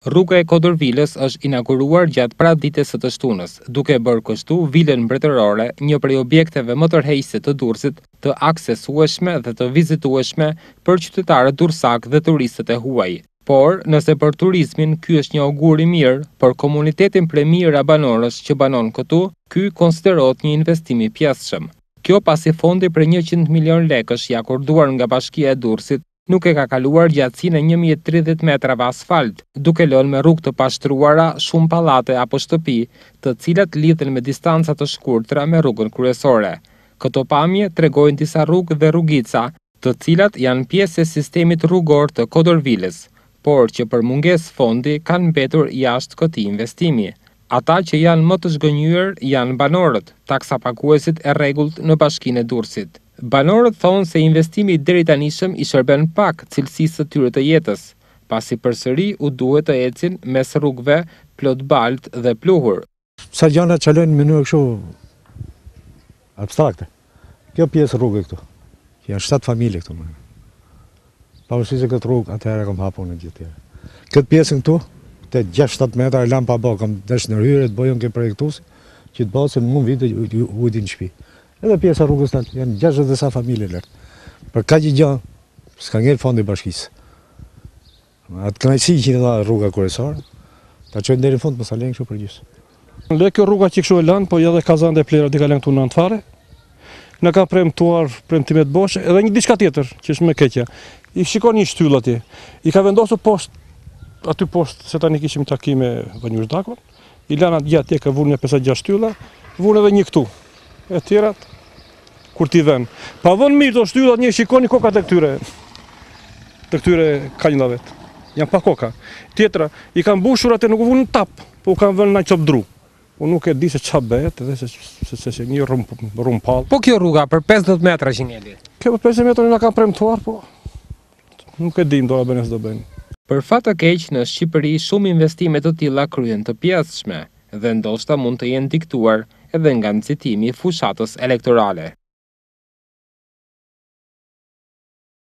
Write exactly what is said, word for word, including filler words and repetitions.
Rruga e Kodërvilës është inauguruar gjatë paraditës së të shtunës, duke bërë kështu vilën mbretërore një prej objekteve më tërheqëse të Durrësit, të aksesueshme dhe të vizitueshme për qytetarët durrësak dhe turistët e huaj. Por, nëse për turizmin ky është një augur i mirë, për komunitetin premira banorësh që banon këtu, ky konsiderohet një investim i pjesshëm. Kjo pasi fondi për njëqind milion lekësh i akorduar nga Bashkia e Durrësit nuk e ka kaluar gjatësinë e një mijë e tridhjetë metrave asfalt, duke lënë me rrugë të pashtruara shumë pallate apo shtëpi, të cilat lidhen me distanca të shkurtra me rrugën kryesore. Këto pamje tregojnë disa rrugë dhe rrugica, të cilat janë pjesë e sistemit rrugor të Kodërvilës, por që për mungesë fondi kanë mbetur jashtë këtij investimi. Ata që janë më të zgënjur janë banorët, taksapaguesit e rregullt në Bashkinë e Durrësit. Banorët thonë se investimi deri tanishëm i shërben pak cilësisë së tyre të jetës, pasi përsëri u duhet të ecin mes rrugëve plot balt dhe pluhur. Sa gjëra çalojnë në mënyrë kështu abstrakte. Kjo pjesë rrugë këtu. Janë shtatë familje këtu. Pavarësisht se këtë rrugë atëherë kam hapur në gjithë tjerë. Këtë pjesën këtu, te gjashtë shtatë metra e lam pa bë, kam dash në hyrje të bëjën ke projektuesi, që të bëhet se mund vite ujti në shtëpi. Edhe pjesa rrugës tani janë gjashtë dhe sa familje lart. Për kaq gjë s'ka ngel fondi i bashkisë. Atë kënaqësi që dha rruga kryesore, ta çojnë deri në fund mos sa lën kështu përgjithësi. Le kjo rruga që kështu e lën, po edhe kazan dhe plera di ka lënë këtu në fare. Na ka premtuar premtimet bosh, edhe një diçka tjetër që është më keqja. I shikon një shtyllë atje. I ka vendosur poshtë aty poshtë se tani kishim takime Vanjur Dakon. I lanë atje atje ka vënë pesë gjashtë shtylla, vënë edhe një këtu. E tjerat kur ti vën. Pa vënë mirë to shtyllat, një shikoni kokat e këtyre. Të këtyre kanjllave. Janë pa koka. Tjetra i kanë mbushur atë nuk u vënë tap, po u kanë vënë na çop dru. Unë nuk e di se ç'a bëhet, edhe se se se një rrum rumpall. Po kjo rruga për pesëdhjetë metra që ngeli. Kjo për pesëdhjetë metra na kanë premtuar, po nuk e dim do ta bëjnë as do bëjnë. Për fat të keq në Shqipëri shumë investime të tilla kryen të pjesshme dhe ndoshta mund të jenë diktuar edhe nga nxitimi i fushatës elektorale.